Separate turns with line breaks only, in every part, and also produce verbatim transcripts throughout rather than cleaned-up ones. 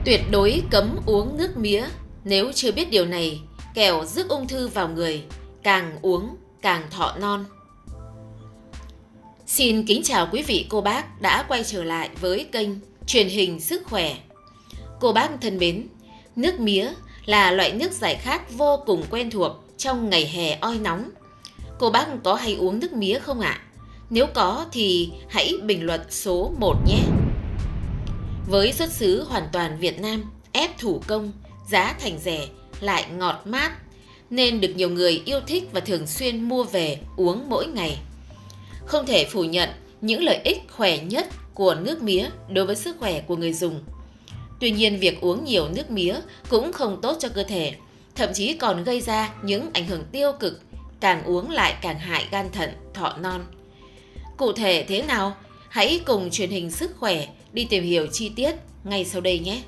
Tuyệt đối cấm uống nước mía, nếu chưa biết điều này, kẻo rước ung thư vào người, càng uống càng thọ non. Xin kính chào quý vị cô bác đã quay trở lại với kênh Truyền hình Sức khỏe. Cô bác thân mến, nước mía là loại nước giải khát vô cùng quen thuộc trong ngày hè oi nóng. Cô bác có hay uống nước mía không ạ? Nếu có thì hãy bình luận số một nhé. Với xuất xứ hoàn toàn Việt Nam, ép thủ công, giá thành rẻ, lại ngọt mát, nên được nhiều người yêu thích và thường xuyên mua về uống mỗi ngày. Không thể phủ nhận những lợi ích khỏe nhất của nước mía đối với sức khỏe của người dùng. Tuy nhiên, việc uống nhiều nước mía cũng không tốt cho cơ thể, thậm chí còn gây ra những ảnh hưởng tiêu cực, càng uống lại càng hại gan thận, thọ non. Cụ thể thế nào? Hãy cùng Truyền hình Sức khỏe đi tìm hiểu chi tiết ngay sau đây nhé.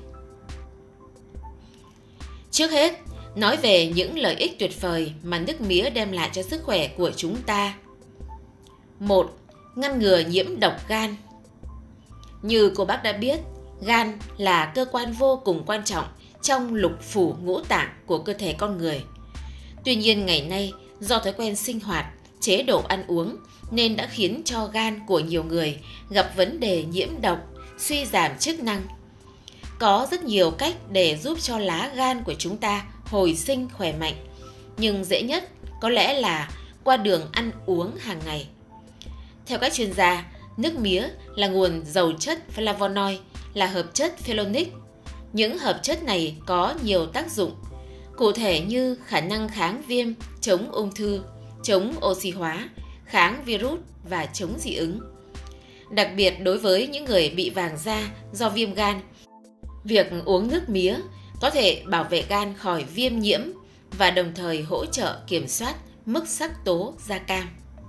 Trước hết, nói về những lợi ích tuyệt vời mà nước mía đem lại cho sức khỏe của chúng ta. một. Ngăn ngừa nhiễm độc gan. Như cô bác đã biết, gan là cơ quan vô cùng quan trọng trong lục phủ ngũ tạng của cơ thể con người. Tuy nhiên ngày nay, do thói quen sinh hoạt, chế độ ăn uống nên đã khiến cho gan của nhiều người gặp vấn đề nhiễm độc, suy giảm chức năng. Có rất nhiều cách để giúp cho lá gan của chúng ta hồi sinh khỏe mạnh, nhưng dễ nhất có lẽ là qua đường ăn uống hàng ngày. Theo các chuyên gia, nước mía là nguồn giàu chất flavonoid, là hợp chất phenolic. Những hợp chất này có nhiều tác dụng, cụ thể như khả năng kháng viêm, chống ung thư, chống oxy hóa, kháng virus và chống dị ứng. Đặc biệt đối với những người bị vàng da do viêm gan, việc uống nước mía có thể bảo vệ gan khỏi viêm nhiễm và đồng thời hỗ trợ kiểm soát mức sắc tố da cam.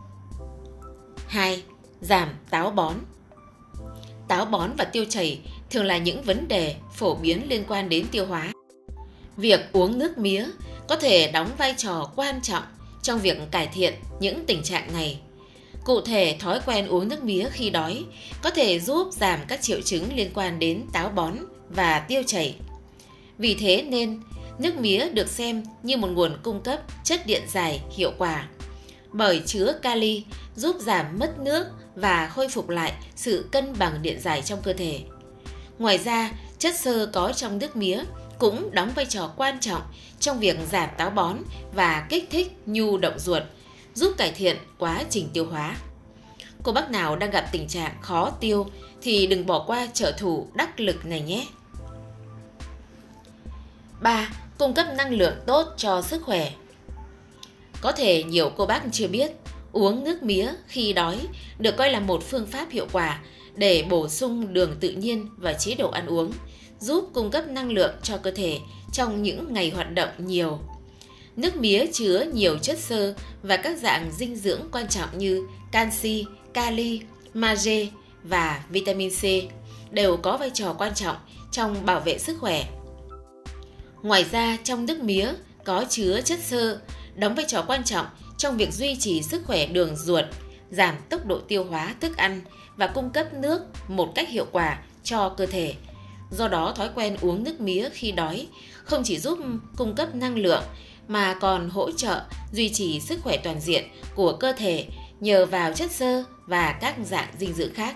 hai. Giảm táo bón. Táo bón và tiêu chảy thường là những vấn đề phổ biến liên quan đến tiêu hóa. Việc uống nước mía có thể đóng vai trò quan trọng trong việc cải thiện những tình trạng này. Cụ thể, thói quen uống nước mía khi đói có thể giúp giảm các triệu chứng liên quan đến táo bón và tiêu chảy. Vì thế nên, nước mía được xem như một nguồn cung cấp chất điện giải hiệu quả, bởi chứa kali giúp giảm mất nước và khôi phục lại sự cân bằng điện giải trong cơ thể. Ngoài ra, chất xơ có trong nước mía cũng đóng vai trò quan trọng trong việc giảm táo bón và kích thích nhu động ruột, giúp cải thiện quá trình tiêu hóa. Cô bác nào đang gặp tình trạng khó tiêu thì đừng bỏ qua trợ thủ đắc lực này nhé. ba. Cung cấp năng lượng tốt cho sức khỏe. Có thể nhiều cô bác chưa biết, uống nước mía khi đói được coi là một phương pháp hiệu quả để bổ sung đường tự nhiên vào chế độ ăn uống, giúp cung cấp năng lượng cho cơ thể trong những ngày hoạt động nhiều. Nước mía chứa nhiều chất xơ và các dạng dinh dưỡng quan trọng như canxi, kali, magie và vitamin C đều có vai trò quan trọng trong bảo vệ sức khỏe. Ngoài ra, trong nước mía có chứa chất xơ đóng vai trò quan trọng trong việc duy trì sức khỏe đường ruột, giảm tốc độ tiêu hóa thức ăn và cung cấp nước một cách hiệu quả cho cơ thể. Do đó, thói quen uống nước mía khi đói không chỉ giúp cung cấp năng lượng mà còn hỗ trợ duy trì sức khỏe toàn diện của cơ thể nhờ vào chất xơ và các dạng dinh dưỡng khác.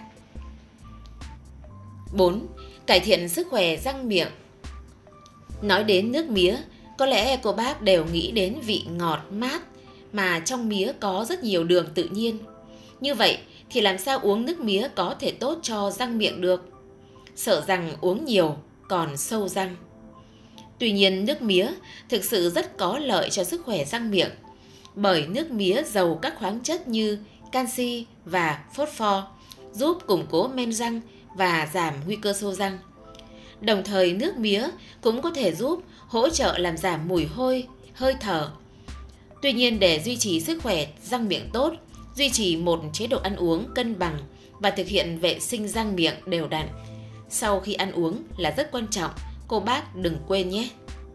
bốn. Cải thiện sức khỏe răng miệng. Nói đến nước mía, có lẽ cô bác đều nghĩ đến vị ngọt mát mà trong mía có rất nhiều đường tự nhiên. Như vậy thì làm sao uống nước mía có thể tốt cho răng miệng được? Sợ rằng uống nhiều còn sâu răng. Tuy nhiên, nước mía thực sự rất có lợi cho sức khỏe răng miệng, bởi nước mía giàu các khoáng chất như canxi và phosphor, giúp củng cố men răng và giảm nguy cơ sâu răng. Đồng thời, nước mía cũng có thể giúp hỗ trợ làm giảm mùi hôi, hơi thở. Tuy nhiên, để duy trì sức khỏe răng miệng tốt, duy trì một chế độ ăn uống cân bằng và thực hiện vệ sinh răng miệng đều đặn sau khi ăn uống là rất quan trọng, cô bác đừng quên nhé.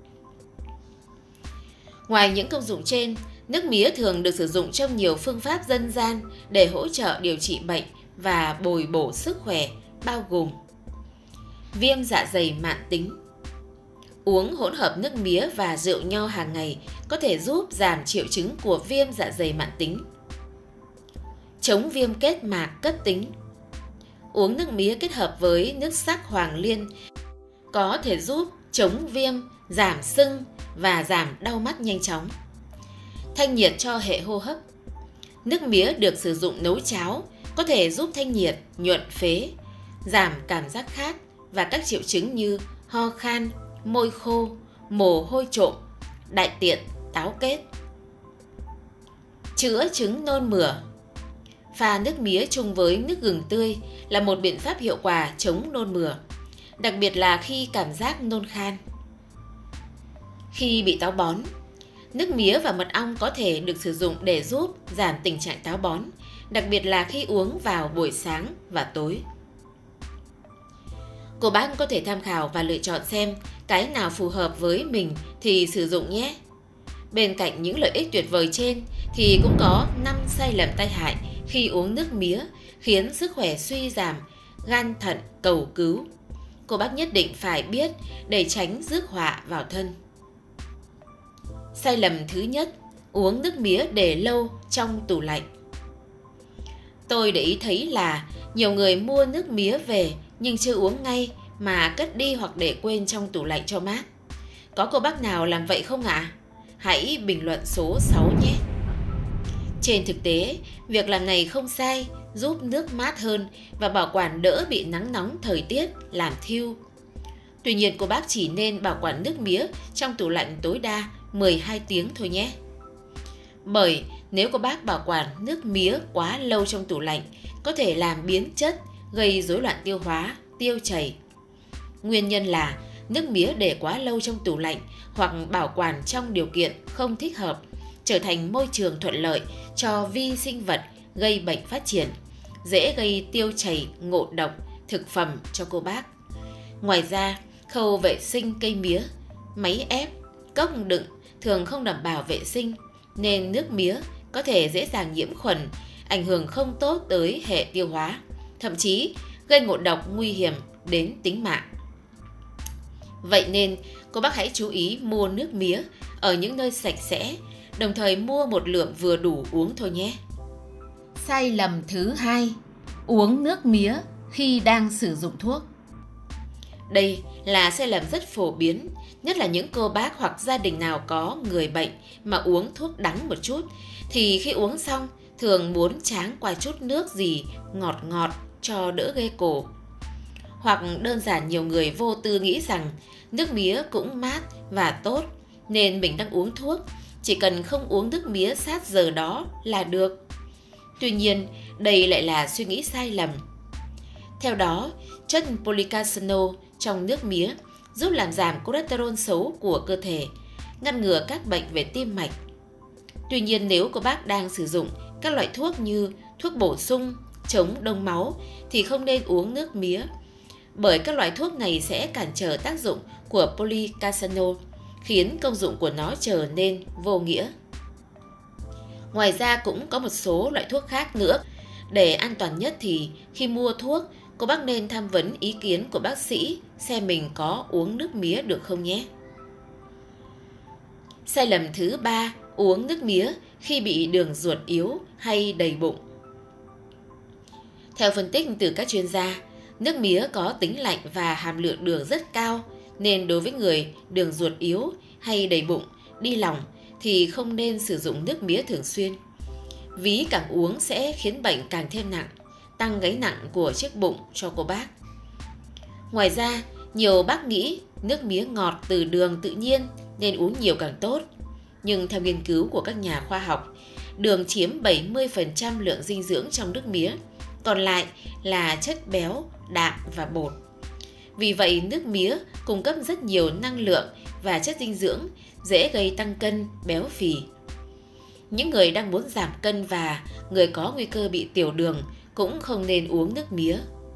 Ngoài những công dụng trên, nước mía thường được sử dụng trong nhiều phương pháp dân gian để hỗ trợ điều trị bệnh và bồi bổ sức khỏe, bao gồm viêm dạ dày mãn tính. Uống hỗn hợp nước mía và rượu nho hàng ngày có thể giúp giảm triệu chứng của viêm dạ dày mãn tính. Chống viêm kết mạc cấp tính. Uống nước mía kết hợp với nước sắc hoàng liên có thể giúp chống viêm, giảm sưng và giảm đau mắt nhanh chóng. Thanh nhiệt cho hệ hô hấp. Nước mía được sử dụng nấu cháo có thể giúp thanh nhiệt, nhuận phế, giảm cảm giác khát và các triệu chứng như ho khan, môi khô, mồ hôi trộm, đại tiện, táo kết. Chữa chứng nôn mửa. Pha nước mía chung với nước gừng tươi là một biện pháp hiệu quả chống nôn mửa, đặc biệt là khi cảm giác nôn khan. Khi bị táo bón, nước mía và mật ong có thể được sử dụng để giúp giảm tình trạng táo bón, đặc biệt là khi uống vào buổi sáng và tối. Cô bác có thể tham khảo và lựa chọn xem cái nào phù hợp với mình thì sử dụng nhé. Bên cạnh những lợi ích tuyệt vời trên thì cũng có năm sai lầm tai hại khi uống nước mía khiến sức khỏe suy giảm, gan thận cầu cứu. Cô bác nhất định phải biết để tránh rước họa vào thân. Sai lầm thứ nhất, uống nước mía để lâu trong tủ lạnh. Tôi để ý thấy là nhiều người mua nước mía về nhưng chưa uống ngay mà cất đi hoặc để quên trong tủ lạnh cho mát. Có cô bác nào làm vậy không ạ? À? Hãy bình luận số sáu nhé. Trên thực tế, việc làm này không sai, giúp nước mát hơn và bảo quản đỡ bị nắng nóng thời tiết làm thiêu. Tuy nhiên cô bác chỉ nên bảo quản nước mía trong tủ lạnh tối đa mười hai tiếng thôi nhé. Bởi nếu cô bác bảo quản nước mía quá lâu trong tủ lạnh có thể làm biến chất, gây rối loạn tiêu hóa, tiêu chảy. Nguyên nhân là nước mía để quá lâu trong tủ lạnh hoặc bảo quản trong điều kiện không thích hợp, trở thành môi trường thuận lợi cho vi sinh vật gây bệnh phát triển, dễ gây tiêu chảy, ngộ độc thực phẩm cho cô bác. Ngoài ra, khâu vệ sinh cây mía, máy ép, cốc đựng thường không đảm bảo vệ sinh nên nước mía có thể dễ dàng nhiễm khuẩn, ảnh hưởng không tốt tới hệ tiêu hóa, thậm chí gây ngộ độc nguy hiểm đến tính mạng. Vậy nên, cô bác hãy chú ý mua nước mía ở những nơi sạch sẽ, đồng thời mua một lượng vừa đủ uống thôi nhé. Sai lầm thứ hai, uống nước mía khi đang sử dụng thuốc. Đây là sai lầm rất phổ biến, nhất là những cô bác hoặc gia đình nào có người bệnh mà uống thuốc đắng một chút, thì khi uống xong thường muốn tráng qua chút nước gì ngọt ngọt cho đỡ ghê cổ. Hoặc đơn giản nhiều người vô tư nghĩ rằng nước mía cũng mát và tốt nên mình đang uống thuốc, chỉ cần không uống nước mía sát giờ đó là được. Tuy nhiên, đây lại là suy nghĩ sai lầm. Theo đó, chất polycarcinol trong nước mía giúp làm giảm cholesterol xấu của cơ thể, ngăn ngừa các bệnh về tim mạch. Tuy nhiên, nếu cô bác đang sử dụng các loại thuốc như thuốc bổ sung, chống đông máu thì không nên uống nước mía, bởi các loại thuốc này sẽ cản trở tác dụng của polycarcinol, khiến công dụng của nó trở nên vô nghĩa. Ngoài ra cũng có một số loại thuốc khác nữa. Để an toàn nhất thì khi mua thuốc, cô bác nên tham vấn ý kiến của bác sĩ xem mình có uống nước mía được không nhé. Sai lầm thứ ba, uống nước mía khi bị đường ruột yếu hay đầy bụng. Theo phân tích từ các chuyên gia, nước mía có tính lạnh và hàm lượng đường rất cao, nên đối với người đường ruột yếu hay đầy bụng, đi lòng thì không nên sử dụng nước mía thường xuyên. Ví càng uống sẽ khiến bệnh càng thêm nặng, tăng gánh nặng của chiếc bụng cho cô bác. Ngoài ra, nhiều bác nghĩ nước mía ngọt từ đường tự nhiên nên uống nhiều càng tốt. Nhưng theo nghiên cứu của các nhà khoa học, đường chiếm bảy mươi phần trăm lượng dinh dưỡng trong nước mía, còn lại là chất béo, đạm và bột. Vì vậy, nước mía cung cấp rất nhiều năng lượng và chất dinh dưỡng, dễ gây tăng cân, béo phì. Những người đang muốn giảm cân và người có nguy cơ bị tiểu đường cũng không nên uống nước mía.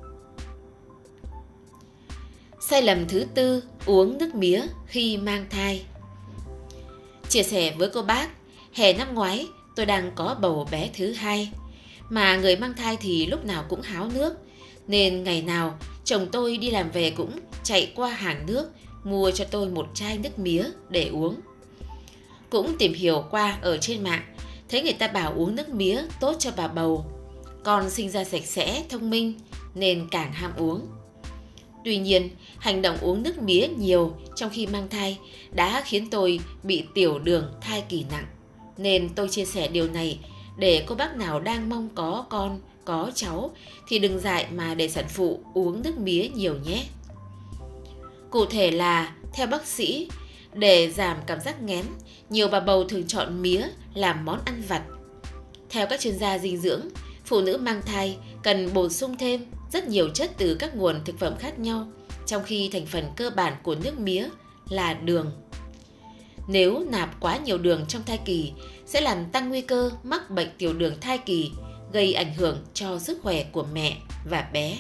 Sai lầm thứ tư, uống nước mía khi mang thai. Chia sẻ với cô bác, hè năm ngoái tôi đang có bầu bé thứ hai, mà người mang thai thì lúc nào cũng háo nước, nên ngày nào chồng tôi đi làm về cũng chạy qua hàng nước mua cho tôi một chai nước mía để uống. Cũng tìm hiểu qua ở trên mạng, thấy người ta bảo uống nước mía tốt cho bà bầu. Con sinh ra sạch sẽ, thông minh nên càng ham uống. Tuy nhiên, hành động uống nước mía nhiều trong khi mang thai đã khiến tôi bị tiểu đường thai kỳ nặng. Nên tôi chia sẻ điều này để cô bác nào đang mong có con, có cháu thì đừng dại mà để sản phụ uống nước mía nhiều nhé. Cụ thể là, theo bác sĩ, để giảm cảm giác nghén, nhiều bà bầu thường chọn mía làm món ăn vặt. Theo các chuyên gia dinh dưỡng, phụ nữ mang thai cần bổ sung thêm rất nhiều chất từ các nguồn thực phẩm khác nhau, trong khi thành phần cơ bản của nước mía là đường. Nếu nạp quá nhiều đường trong thai kỳ sẽ làm tăng nguy cơ mắc bệnh tiểu đường thai kỳ, gây ảnh hưởng cho sức khỏe của mẹ và bé.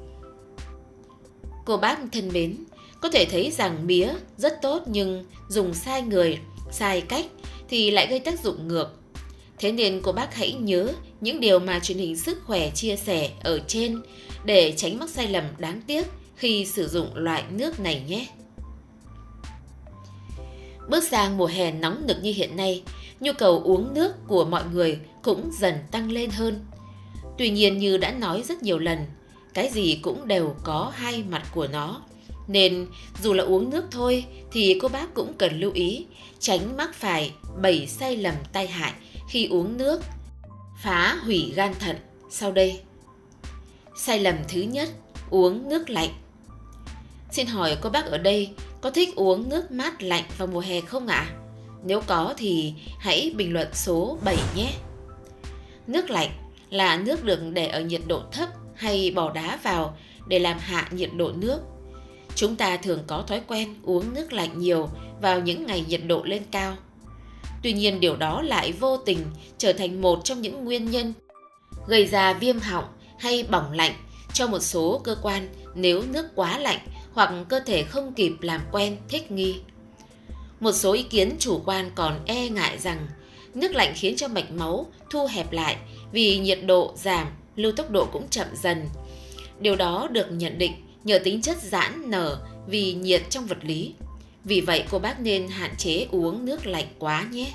Cô bác thân mến, có thể thấy rằng mía rất tốt nhưng dùng sai người, sai cách thì lại gây tác dụng ngược. Thế nên cô bác hãy nhớ những điều mà truyền hình Sức Khỏe chia sẻ ở trên để tránh mắc sai lầm đáng tiếc khi sử dụng loại nước này nhé. Bước sang mùa hè nóng nực như hiện nay, nhu cầu uống nước của mọi người cũng dần tăng lên hơn. Tuy nhiên, như đã nói rất nhiều lần, cái gì cũng đều có hai mặt của nó. Nên dù là uống nước thôi thì cô bác cũng cần lưu ý, tránh mắc phải bảy sai lầm tai hại khi uống nước, phá hủy gan thận sau đây. Sai lầm thứ nhất, uống nước lạnh. Xin hỏi cô bác ở đây có thích uống nước mát lạnh vào mùa hè không ạ? À? Nếu có thì hãy bình luận số bảy nhé. Nước lạnh là nước được để ở nhiệt độ thấp hay bỏ đá vào để làm hạ nhiệt độ nước. Chúng ta thường có thói quen uống nước lạnh nhiều vào những ngày nhiệt độ lên cao. Tuy nhiên điều đó lại vô tình trở thành một trong những nguyên nhân gây ra viêm họng hay bỏng lạnh cho một số cơ quan nếu nước quá lạnh hoặc cơ thể không kịp làm quen thích nghi. Một số ý kiến chủ quan còn e ngại rằng nước lạnh khiến cho mạch máu thu hẹp lại vì nhiệt độ giảm, lưu tốc độ cũng chậm dần. Điều đó được nhận định nhờ tính chất giãn nở vì nhiệt trong vật lý. Vì vậy cô bác nên hạn chế uống nước lạnh quá nhé.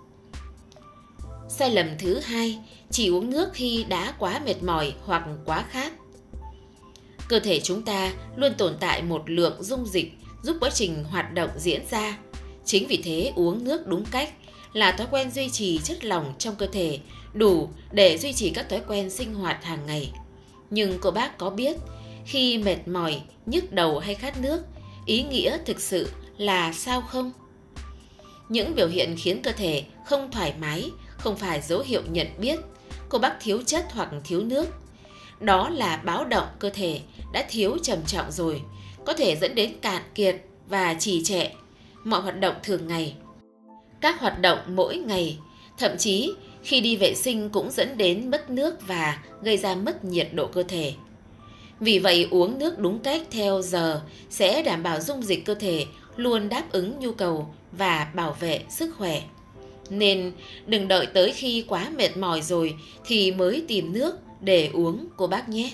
Sai lầm thứ hai, chỉ uống nước khi đã quá mệt mỏi hoặc quá khát. Cơ thể chúng ta luôn tồn tại một lượng dung dịch giúp quá trình hoạt động diễn ra. Chính vì thế uống nước đúng cách là thói quen duy trì chất lỏng trong cơ thể đủ để duy trì các thói quen sinh hoạt hàng ngày. Nhưng cô bác có biết khi mệt mỏi, nhức đầu hay khát nước, ý nghĩa thực sự là sao không? Những biểu hiện khiến cơ thể không thoải mái không phải dấu hiệu nhận biết cô bác thiếu chất hoặc thiếu nước. Đó là báo động cơ thể đã thiếu trầm trọng rồi, có thể dẫn đến cạn kiệt và trì trệ mọi hoạt động thường ngày. Các hoạt động mỗi ngày, thậm chí khi đi vệ sinh cũng dẫn đến mất nước và gây ra mất nhiệt độ cơ thể. Vì vậy uống nước đúng cách theo giờ sẽ đảm bảo dung dịch cơ thể luôn đáp ứng nhu cầu và bảo vệ sức khỏe. Nên đừng đợi tới khi quá mệt mỏi rồi thì mới tìm nước để uống cô bác nhé.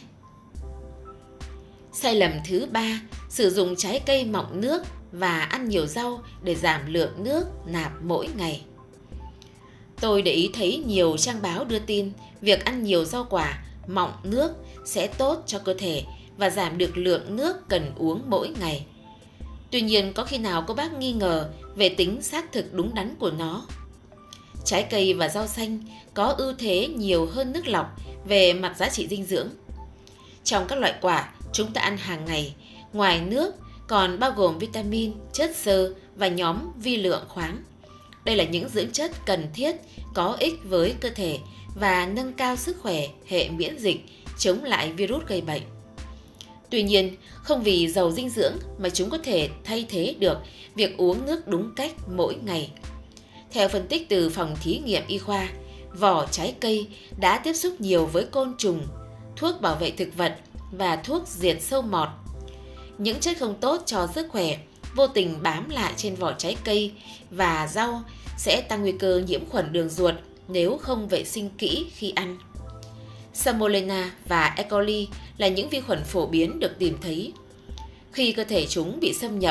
Sai lầm thứ ba, sử dụng trái cây mọng nước và ăn nhiều rau để giảm lượng nước nạp mỗi ngày. Tôi để ý thấy nhiều trang báo đưa tin việc ăn nhiều rau quả, mọng nước sẽ tốt cho cơ thể và giảm được lượng nước cần uống mỗi ngày. Tuy nhiên có khi nào cô bác nghi ngờ về tính xác thực đúng đắn của nó? Trái cây và rau xanh có ưu thế nhiều hơn nước lọc về mặt giá trị dinh dưỡng. Trong các loại quả chúng ta ăn hàng ngày, ngoài nước còn bao gồm vitamin, chất xơ và nhóm vi lượng khoáng. Đây là những dưỡng chất cần thiết, có ích với cơ thể và nâng cao sức khỏe hệ miễn dịch, chống lại virus gây bệnh. Tuy nhiên, không vì giàu dinh dưỡng mà chúng có thể thay thế được việc uống nước đúng cách mỗi ngày. Theo phân tích từ phòng thí nghiệm y khoa, vỏ trái cây đã tiếp xúc nhiều với côn trùng, thuốc bảo vệ thực vật và thuốc diệt sâu mọt. Những chất không tốt cho sức khỏe vô tình bám lại trên vỏ trái cây và rau sẽ tăng nguy cơ nhiễm khuẩn đường ruột nếu không vệ sinh kỹ khi ăn. Salmonella và E. coli là những vi khuẩn phổ biến được tìm thấy. Khi cơ thể chúng bị xâm nhập,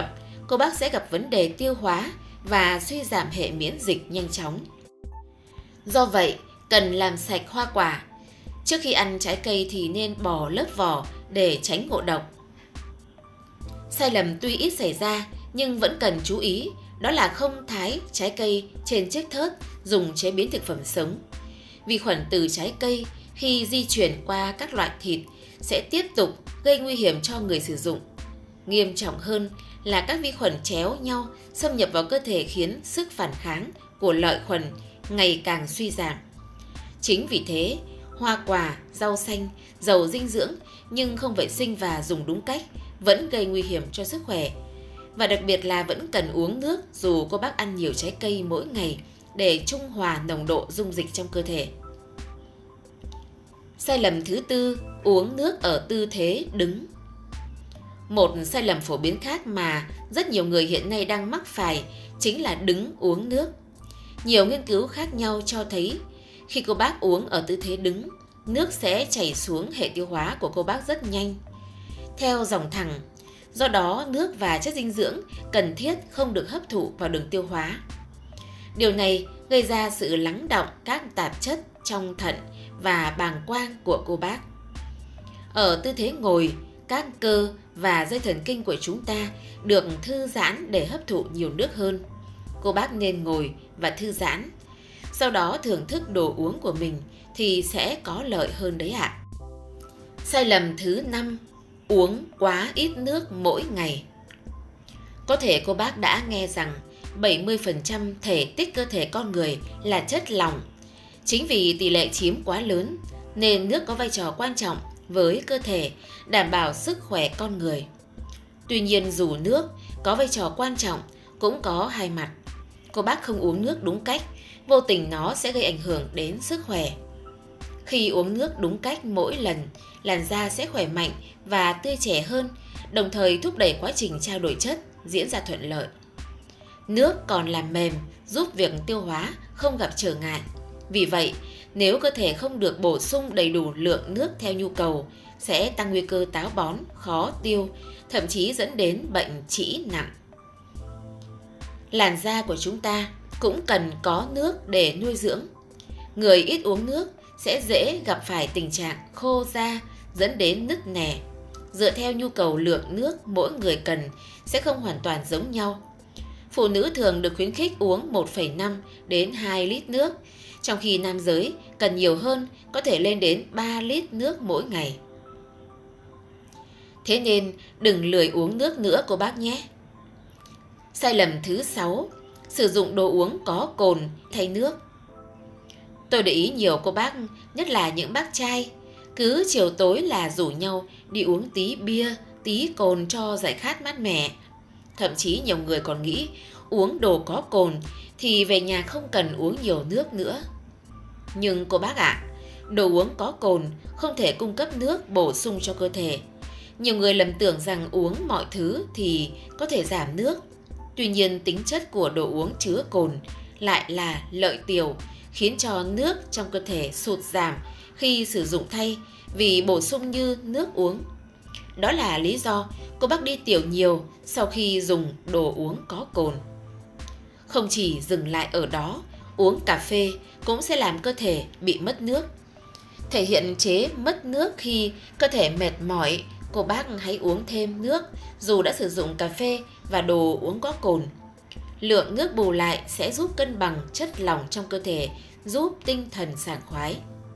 cô bác sẽ gặp vấn đề tiêu hóa và suy giảm hệ miễn dịch nhanh chóng. Do vậy, cần làm sạch hoa quả. Trước khi ăn trái cây thì nên bỏ lớp vỏ để tránh ngộ độc. Sai lầm tuy ít xảy ra nhưng vẫn cần chú ý, đó là không thái trái cây trên chiếc thớt dùng chế biến thực phẩm sống. Vi khuẩn từ trái cây khi di chuyển qua các loại thịt sẽ tiếp tục gây nguy hiểm cho người sử dụng. Nghiêm trọng hơn là các vi khuẩn chéo nhau xâm nhập vào cơ thể khiến sức phản kháng của lợi khuẩn ngày càng suy giảm. Chính vì thế, hoa quả, rau xanh, giàu dinh dưỡng nhưng không vệ sinh và dùng đúng cách vẫn gây nguy hiểm cho sức khỏe. Và đặc biệt là vẫn cần uống nước dù cô bác ăn nhiều trái cây mỗi ngày để trung hòa nồng độ dung dịch trong cơ thể. Sai lầm thứ tư, uống nước ở tư thế đứng. Một sai lầm phổ biến khác mà rất nhiều người hiện nay đang mắc phải chính là đứng uống nước. Nhiều nghiên cứu khác nhau cho thấy khi cô bác uống ở tư thế đứng, nước sẽ chảy xuống hệ tiêu hóa của cô bác rất nhanh, theo dòng thẳng. Do đó, nước và chất dinh dưỡng cần thiết không được hấp thụ vào đường tiêu hóa. Điều này gây ra sự lắng đọng các tạp chất trong thận và bàng quang của cô bác. Ở tư thế ngồi, các cơ và dây thần kinh của chúng ta được thư giãn để hấp thụ nhiều nước hơn. Cô bác nên ngồi và thư giãn, sau đó thưởng thức đồ uống của mình thì sẽ có lợi hơn đấy ạ. Sai lầm thứ năm, uống quá ít nước mỗi ngày. Có thể cô bác đã nghe rằng bảy mươi phần trăm thể tích cơ thể con người là chất lỏng. Chính vì tỷ lệ chiếm quá lớn nên nước có vai trò quan trọng với cơ thể, đảm bảo sức khỏe con người. Tuy nhiên dù nước có vai trò quan trọng cũng có hai mặt. Cô bác không uống nước đúng cách, vô tình nó sẽ gây ảnh hưởng đến sức khỏe. Khi uống nước đúng cách mỗi lần, làn da sẽ khỏe mạnh và tươi trẻ hơn, đồng thời thúc đẩy quá trình trao đổi chất diễn ra thuận lợi. Nước còn làm mềm, giúp việc tiêu hóa không gặp trở ngại. Vì vậy, nếu cơ thể không được bổ sung đầy đủ lượng nước theo nhu cầu, sẽ tăng nguy cơ táo bón, khó tiêu, thậm chí dẫn đến bệnh trĩ nặng. Làn da của chúng ta cũng cần có nước để nuôi dưỡng. Người ít uống nước sẽ dễ gặp phải tình trạng khô da dẫn đến nứt nẻ. Dựa theo nhu cầu lượng nước mỗi người cần sẽ không hoàn toàn giống nhau. Phụ nữ thường được khuyến khích uống một phẩy năm đến hai lít nước, trong khi nam giới cần nhiều hơn, có thể lên đến ba lít nước mỗi ngày. Thế nên đừng lười uống nước nữa cô bác nhé. Sai lầm thứ sáu, sử dụng đồ uống có cồn thay nước. Tôi để ý nhiều cô bác, nhất là những bác trai, cứ chiều tối là rủ nhau đi uống tí bia, tí cồn cho giải khát mát mẻ. Thậm chí nhiều người còn nghĩ uống đồ có cồn thì về nhà không cần uống nhiều nước nữa. Nhưng cô bác ạ, à, đồ uống có cồn không thể cung cấp nước bổ sung cho cơ thể. Nhiều người lầm tưởng rằng uống mọi thứ thì có thể giảm nước. Tuy nhiên tính chất của đồ uống chứa cồn lại là lợi tiểu, khiến cho nước trong cơ thể sụt giảm khi sử dụng thay vì bổ sung như nước uống. Đó là lý do cô bác đi tiểu nhiều sau khi dùng đồ uống có cồn. Không chỉ dừng lại ở đó, uống cà phê cũng sẽ làm cơ thể bị mất nước. Thể hiện chế mất nước khi cơ thể mệt mỏi, cô bác hãy uống thêm nước dù đã sử dụng cà phê và đồ uống có cồn. Lượng nước bù lại sẽ giúp cân bằng chất lỏng trong cơ thể, giúp tinh thần sảng khoái.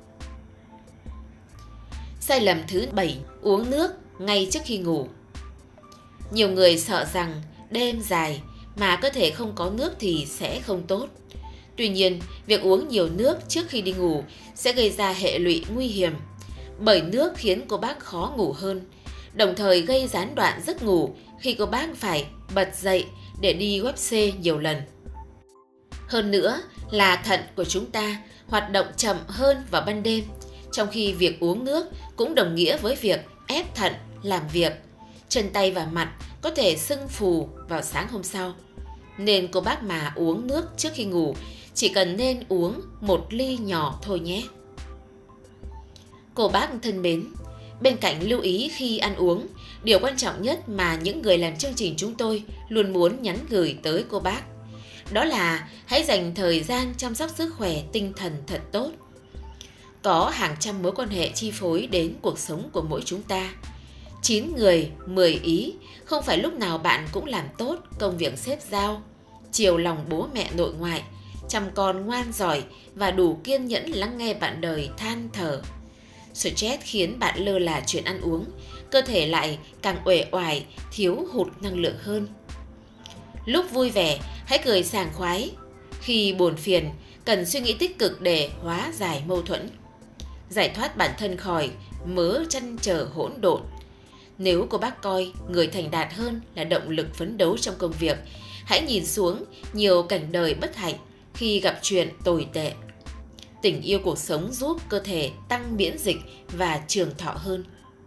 Sai lầm thứ bảy, uống nước ngay trước khi ngủ. Nhiều người sợ rằng đêm dài mà cơ thể không có nước thì sẽ không tốt. Tuy nhiên, việc uống nhiều nước trước khi đi ngủ sẽ gây ra hệ lụy nguy hiểm, bởi nước khiến cô bác khó ngủ hơn, đồng thời gây gián đoạn giấc ngủ khi cô bác phải bật dậy để đi u ép xê nhiều lần. Hơn nữa là thận của chúng ta hoạt động chậm hơn vào ban đêm, trong khi việc uống nước cũng đồng nghĩa với việc ép thận làm việc. Chân tay và mặt có thể sưng phù vào sáng hôm sau. Nên cô bác mà uống nước trước khi ngủ chỉ cần nên uống một ly nhỏ thôi nhé. Cô bác thân mến, bên cạnh lưu ý khi ăn uống, Điều quan trọng nhất mà những người làm chương trình chúng tôi luôn muốn nhắn gửi tới cô bác, đó là hãy dành thời gian chăm sóc sức khỏe tinh thần thật tốt. Có hàng trăm mối quan hệ chi phối đến cuộc sống của mỗi chúng ta. chín người, mười ý, không phải lúc nào bạn cũng làm tốt công việc xếp giao, chiều lòng bố mẹ nội ngoại, chăm con ngoan giỏi và đủ kiên nhẫn lắng nghe bạn đời than thở. Stress khiến bạn lơ là chuyện ăn uống, cơ thể lại càng uể oải, thiếu hụt năng lượng hơn. Lúc vui vẻ, hãy cười sảng khoái. Khi buồn phiền, cần suy nghĩ tích cực để hóa giải mâu thuẫn. Giải thoát bản thân khỏi mớ trăn trở hỗn độn. Nếu cô bác coi người thành đạt hơn là động lực phấn đấu trong công việc, hãy nhìn xuống nhiều cảnh đời bất hạnh khi gặp chuyện tồi tệ. Tình yêu cuộc sống giúp cơ thể tăng miễn dịch và trường thọ hơn.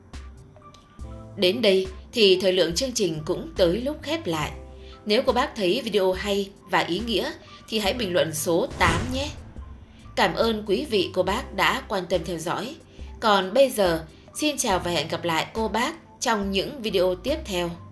Đến đây thì thời lượng chương trình cũng tới lúc khép lại. Nếu cô bác thấy video hay và ý nghĩa thì hãy bình luận số tám nhé. Cảm ơn quý vị cô bác đã quan tâm theo dõi. Còn bây giờ, xin chào và hẹn gặp lại cô bác trong những video tiếp theo.